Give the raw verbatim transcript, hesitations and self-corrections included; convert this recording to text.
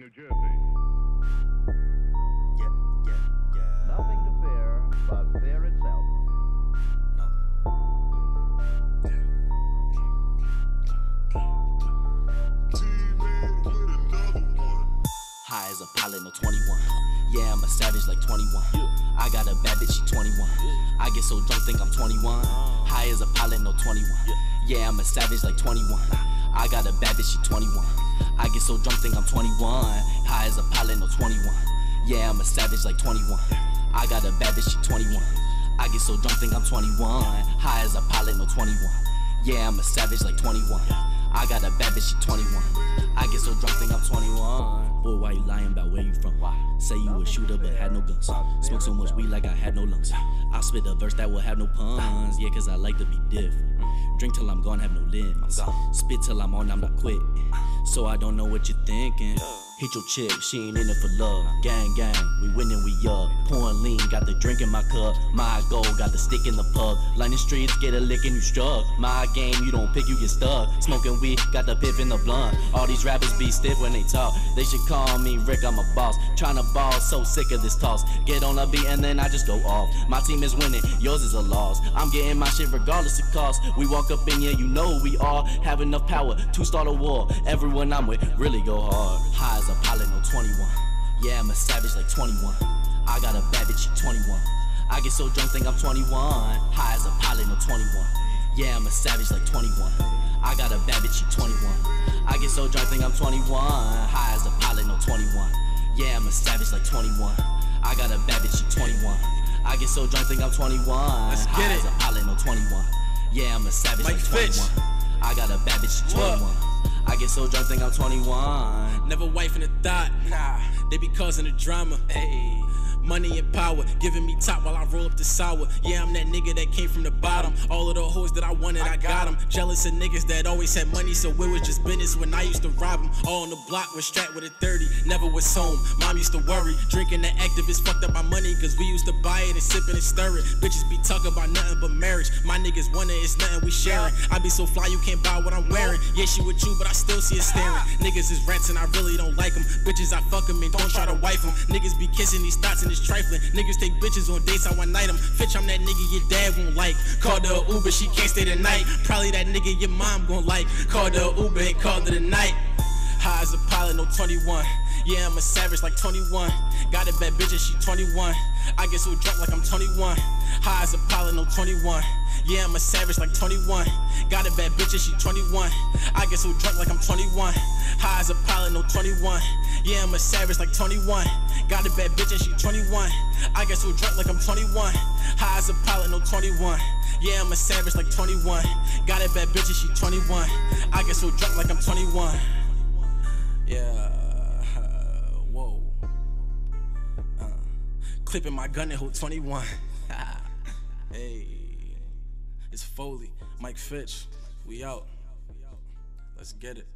New Jersey. Yeah, yeah, yeah. Nothing to fear but fear itself. No. High as a pilot, no twenty-one. Yeah, I'm a savage like twenty-one. I got a bad bitch, she twenty-one. I get so drunk, think I'm twenty-one. High as a pilot, no twenty-one. Yeah, I'm a savage like twenty-one. I got a bad bitch, she twenty-one. I get so drunk, think I'm twenty-one. High as a pilot, no twenty-one. Yeah, I'm a savage like twenty-one. I got a bad bitch, she twenty-one. I get so drunk, think I'm twenty-one. High as a pilot, no twenty-one. Yeah, I'm a savage like twenty-one. I got a bad bitch, she twenty-one. I get so drunk, think I'm twenty-one. Boy, why you lying about where you from? Why? Say you a shooter but had no guns. Smoke so much weed like I had no lungs. I spit a verse that will have no puns. Yeah, cause I like to be different. Drink till I'm gone, have no limits. Spit till I'm on, I'm not quit. So I don't know what you're thinking. Hit your chick, she ain't in it for love. Gang, gang, we winning, we up. Pouring lean, got the drink in my cup. My goal, got the stick in the pub. Line the streets, get a lick and you struck. My game, you don't pick, you get stuck. Smoking weed, got the piff in the blunt. All these rappers be stiff when they talk. They should call me Rick, I'm a boss. Tryna ball, so sick of this toss. Get on a beat and then I just go off. My team is winning, yours is a loss. I'm getting my shit regardless of cost. We walk up in here, you know we all have enough power to start a war. Everyone I'm with really go hard. High as a pilot, no twenty-one. Yeah, I'm a savage like twenty-one. I got a bad bitch, she twenty-one. I get so drunk, think I'm twenty-one. High as a pilot, no twenty-one. Yeah, I'm a savage like twenty-one. I got a bad bitch, she twenty-one. I get so drunk, think I'm twenty-one. High as a pilot, no twenty-one. Yeah, I'm a savage like twenty-one. I got a bad bitch, she twenty-one. I get so drunk, think I'm twenty-one. Let's get High it. as a pilot, no twenty-one. Yeah, I'm a savage Mike like Fitch. twenty-one. I got a bad bitch, she twenty-one. I get so drunk, think I'm twenty-one. Never wife in a thought. Nah, they be causing the drama. Hey. Money and power, giving me top while I roll up the sour. Yeah, I'm that nigga that came from the bottom. All of the hoes that I wanted, I, I got them. Jealous of niggas that always had money, so it was just business when I used to rob them. All on the block, was strapped with a thirty, never was home. Mom used to worry, drinking the activists fucked up my money, cause we used to buy it and sip it and stir it. Bitches be talking about nothing but marriage. My niggas want it, it's nothing we sharing. I be so fly, you can't buy what I'm wearing. Yeah, she with you, but I still see her staring. Niggas is rats and I really don't like them. Bitches, I fuck them and don't try to wife them. Niggas be kissing these thoughts and trifling. Niggas take bitches on dates, I one night them. Fitch, I'm that nigga your dad won't like. Call the Uber, she can't stay the night. Probably that nigga your mom gon' like. Call the Uber and call it a night. High as a pilot, no twenty-one. Yeah, I'm a savage like twenty-one. Got a bad bitch and she twenty-one. I get so drunk like I'm twenty-one. High as a pilot, no twenty-one. Yeah, I'm a savage like twenty-one. Got a bad bitch and she twenty-one. I get so drunk like I'm twenty-one. High as a pilot, no twenty-one. Yeah, I'm a savage like twenty-one. Got a bad bitch and she twenty-one. I get so drunk like I'm twenty-one. High as a pilot, no twenty-one. Yeah, I'm a savage like twenty-one. Got a bad bitch and she twenty-one. I get so drunk like I'm twenty-one. Yeah, uh, whoa. Uh, clipping my gun and hold twenty-one. Hey, it's Foley, Mike Fitch. We out. Let's get it.